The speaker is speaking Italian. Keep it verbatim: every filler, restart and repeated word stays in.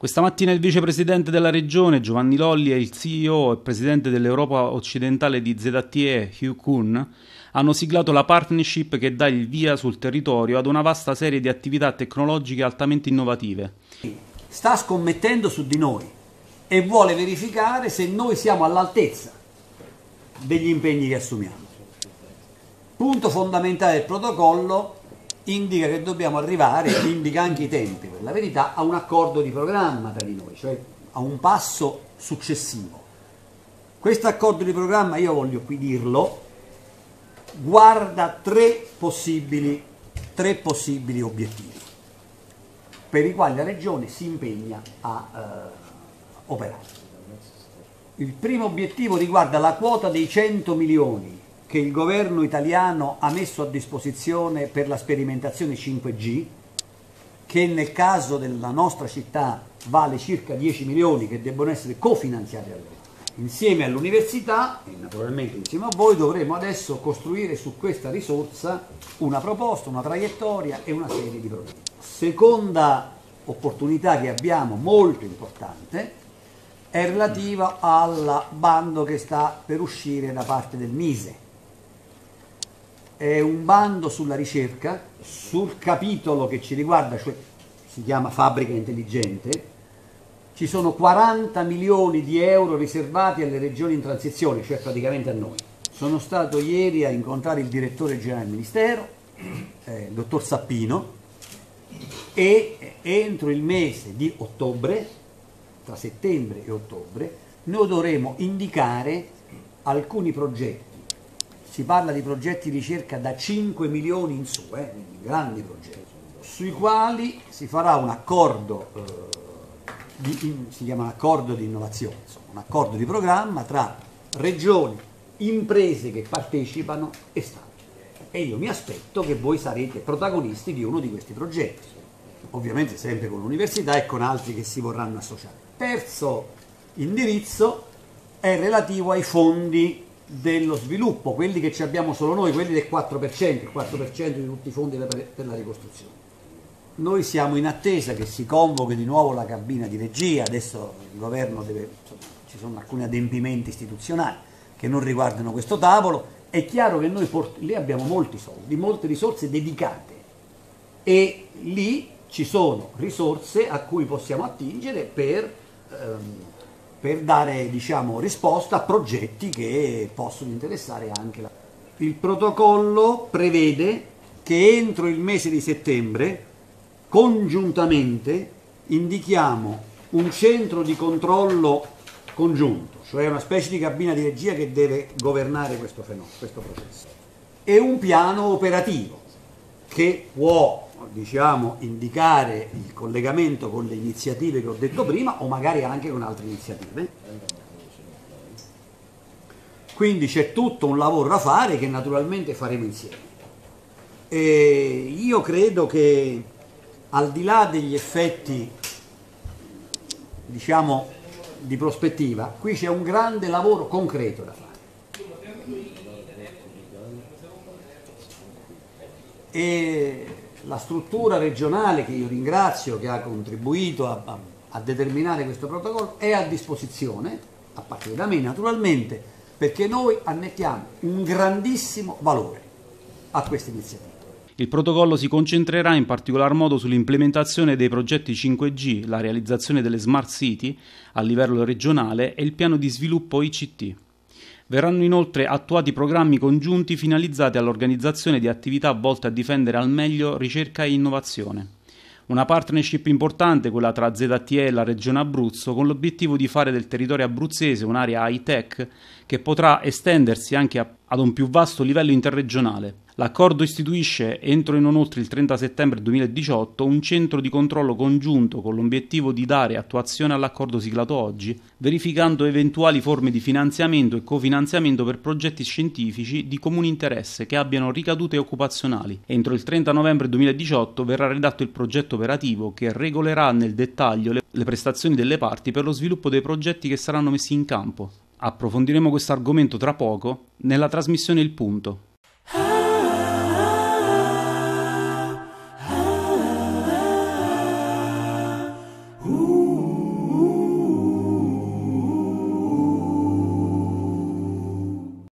Questa mattina il vicepresidente della regione Giovanni Lolli e il C E O e presidente dell'Europa occidentale di Z T E Hugh Kuhn hanno siglato la partnership che dà il via sul territorio ad una vasta serie di attività tecnologiche altamente innovative. Sta scommettendo su di noi e vuole verificare se noi siamo all'altezza degli impegni che assumiamo. Punto fondamentale del protocollo indica che dobbiamo arrivare, indica anche i tempi, per la verità, a un accordo di programma tra di noi, cioè a un passo successivo. Questo accordo di programma, io voglio qui dirlo, guarda tre possibili, tre possibili obiettivi per i quali la Regione si impegna a eh, operare. Il primo obiettivo riguarda la quota dei cento milioni che il governo italiano ha messo a disposizione per la sperimentazione cinque G, che nel caso della nostra città vale circa dieci milioni che debbono essere cofinanziati dall'Europa. Insieme all'università e naturalmente insieme a voi dovremo adesso costruire su questa risorsa una proposta, una traiettoria e una serie di programmi. Seconda opportunità che abbiamo, molto importante, è relativa al bando che sta per uscire da parte del Mise. È un bando sulla ricerca, sul capitolo che ci riguarda, cioè si chiama Fabbrica Intelligente. Ci sono quaranta milioni di euro riservati alle regioni in transizione, cioè praticamente a noi. Sono stato ieri a incontrare il direttore generale del Ministero, eh, il dottor Sappino, e entro il mese di ottobre, tra settembre e ottobre, noi dovremo indicare alcuni progetti. Si parla di progetti di ricerca da cinque milioni in su, eh, grandi progetti, sui quali si farà un accordo, eh, di, in, si chiama un accordo di innovazione, insomma, un accordo di programma tra regioni, imprese che partecipano e Stato. E io mi aspetto che voi sarete protagonisti di uno di questi progetti, ovviamente sempre con l'università e con altri che si vorranno associare. Terzo indirizzo è relativo ai fondi dello sviluppo, quelli che ci abbiamo solo noi, quelli del quattro per cento, il quattro per cento di tutti i fondi per la ricostruzione. Noi siamo in attesa che si convochi di nuovo la cabina di regia, adesso il governo deve, insomma, ci sono alcuni adempimenti istituzionali che non riguardano questo tavolo. È chiaro che noi lì abbiamo molti soldi, molte risorse dedicate e lì ci sono risorse a cui possiamo attingere per ehm, per dare, diciamo, risposta a progetti che possono interessare anche la... Il protocollo prevede che entro il mese di settembre congiuntamente indichiamo un centro di controllo congiunto, cioè una specie di cabina di regia che deve governare questo fenomeno, questo processo, e un piano operativo che può, diciamo, indicare il collegamento con le iniziative che ho detto prima o magari anche con altre iniziative. Quindi c'è tutto un lavoro da fare che naturalmente faremo insieme. E io credo che al di là degli effetti, diciamo, di prospettiva, qui c'è un grande lavoro concreto da fare. E la struttura regionale, che io ringrazio, che ha contribuito a, a, a determinare questo protocollo, è a disposizione, a partire da me naturalmente, perché noi annettiamo un grandissimo valore a questa iniziativa. Il protocollo si concentrerà in particolar modo sull'implementazione dei progetti cinque G, la realizzazione delle smart city a livello regionale e il piano di sviluppo I C T. Verranno inoltre attuati programmi congiunti finalizzati all'organizzazione di attività volte a difendere al meglio ricerca e innovazione. Una partnership importante, quella tra Z T E e la Regione Abruzzo, con l'obiettivo di fare del territorio abruzzese un'area high-tech che potrà estendersi anche a, ad un più vasto livello interregionale. L'accordo istituisce, entro e non oltre il trenta settembre duemiladiciotto, un centro di controllo congiunto con l'obiettivo di dare attuazione all'accordo siglato oggi, verificando eventuali forme di finanziamento e cofinanziamento per progetti scientifici di comune interesse che abbiano ricadute occupazionali. Entro il trenta novembre duemiladiciotto verrà redatto il progetto operativo che regolerà nel dettaglio le, le prestazioni delle parti per lo sviluppo dei progetti che saranno messi in campo. Approfondiremo questo argomento tra poco nella trasmissione Il Punto.